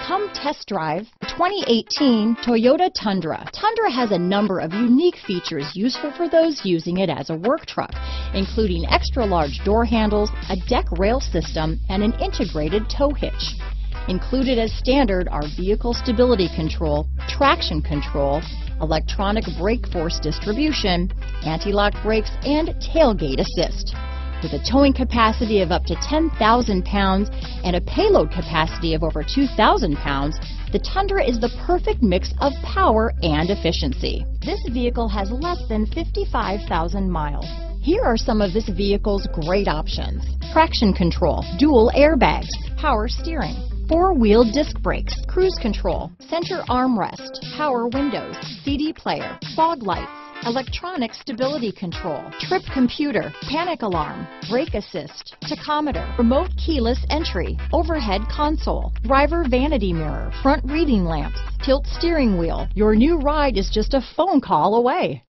Come test drive the 2018 Toyota Tundra. Tundra has a number of unique features useful for those using it as a work truck, including extra large door handles, a deck rail system, and an integrated tow hitch. Included as standard are vehicle stability control, traction control, electronic brake force distribution, anti-lock brakes, and tailgate assist. With a towing capacity of up to 10,000 pounds and a payload capacity of over 2,000 pounds, the Tundra is the perfect mix of power and efficiency. This vehicle has less than 55,000 miles. Here are some of this vehicle's great options: traction control, dual airbags, power steering, four-wheel disc brakes, cruise control, center armrest, power windows, CD player, fog lights, electronic stability control, trip computer, panic alarm, brake assist, tachometer, remote keyless entry, overhead console, driver vanity mirror, front reading lamps, tilt steering wheel. Your new ride is just a phone call away.